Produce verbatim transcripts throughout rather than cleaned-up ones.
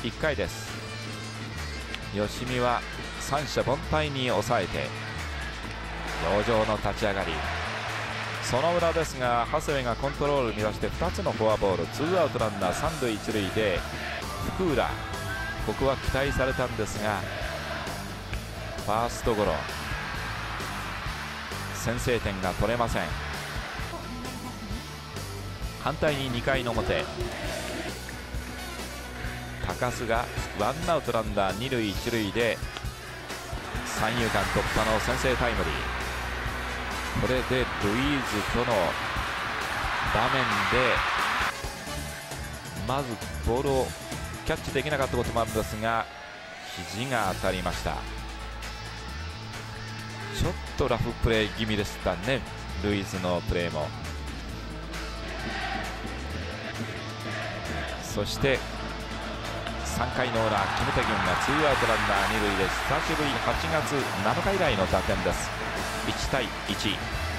いっかいです。吉見は三者凡退に抑えて上々の立ち上がり。その裏ですが、長谷部がコントロール乱してふたつのフォアボール、ツーアウトランナー三塁一塁で福浦、ここは期待されたんですがファーストゴロ、先制点が取れません。反対ににかいの表、高須がワンアウトランナー二塁一塁で三遊間突破の先制タイムリー。これでルイーズとの場面でまずボールをキャッチできなかったこともあるんですが肘が当たりました。ちょっとラフプレー気味でしたね、ルイーズのプレーも。そしてさんかいの裏、キム・テギュンがツーアウトランナー二塁で久しぶりはちがつなのか以来の打点です。いちたいいち。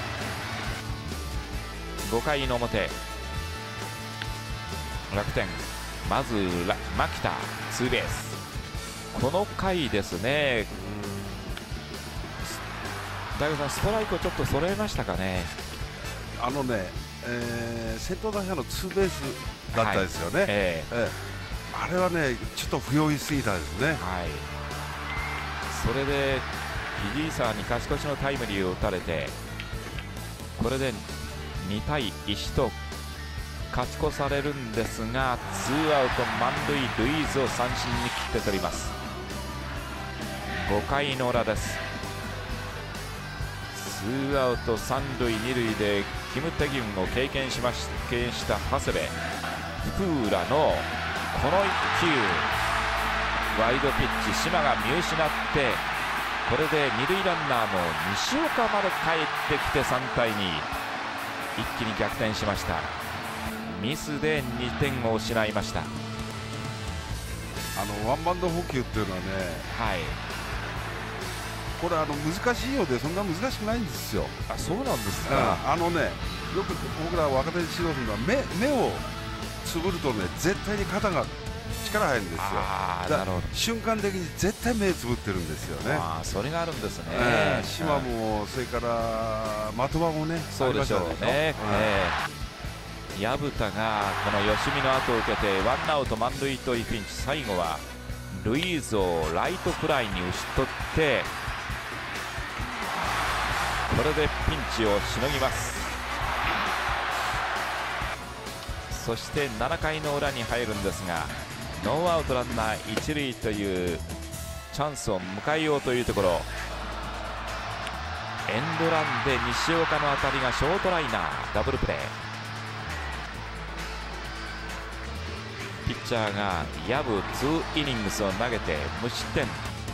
ごかいの表、楽天まず牧田ツーベース。この回ですね、大悟さん、ストライクをちょっと揃えましたかね。 あのね、えー、先頭打者のツーベースだったですよね、はい、えーえー、あれはねちょっと不用意すぎたですね、はい、 それで藤井沢に勝ち越しのタイムリーを打たれて、これでにたいいちと勝ち越されるんですが、ツーアウト満塁、ルイーズを三振に切って取ります。ごかいの裏です。ツーアウト三塁二塁でキム・テギュンを経験しまし経験した長谷部、福浦のこのいっ球、ワイドピッチ、島が見失って、これで二塁ランナーの西岡まで帰ってきてさんたいに、一気に逆転しました。ミスでにてんを失いました。 あのワンバウンド捕球っていうのはね、 はい、 これあの難しいようでそんな難しくないんですよ。 あ、そうなんですか。 あのね、よく僕ら若手で指導するのは 目, 目をつぶるとね絶対に肩が力入るんですよ。 あ、なるほど。 瞬間的に絶対目つぶってるんですよね。 あ、それがあるんですね。 えー、島もそれから的場もね、 そうでしょうね。薮田がこの吉見の後を受けてワンアウト満塁というピンチ、最後はルイーズをライトフライに打ち取って、これでピンチをしのぎます。そしてななかいの裏に入るんですが、ノーアウトランナー一塁というチャンスを迎えようというところ、エンドランで西岡の当たりがショートライナー、ダブルプレー。ピッチャーが薮ツーイニングスを投げて無失点。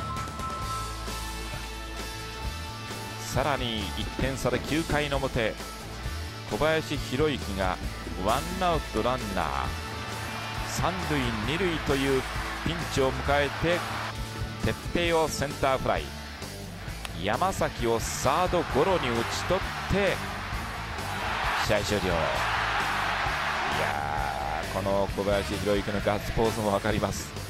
さらにいってん差できゅうかいの表、小林宏之がワンアウトランナー三塁二塁というピンチを迎えて、鉄平をセンターフライ、山崎をサードゴロに打ち取って試合終了。いやー、この小林宏之のガッツポーズも分かります。